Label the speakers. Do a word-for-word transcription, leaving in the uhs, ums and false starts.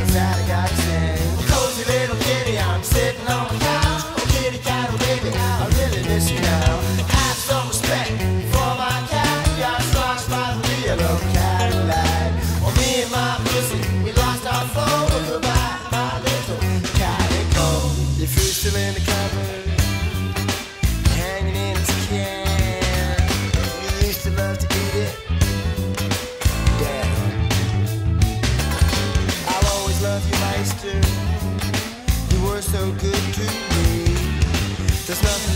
Speaker 1: that I gotta sing. Cozy little kitty, I'm sitting on the couch. Oh, kitty cat, oh baby, I really miss you now. Have some respect for my cat. Got slashed by the wheel of a Cadillac. Oh, me and my pussy, we lost our flow. Goodbye, my little calico. Your food's still in the cupboard, hanging in its can. We used to love to eat it. Love you, Meister. You were so good to me. There's nothing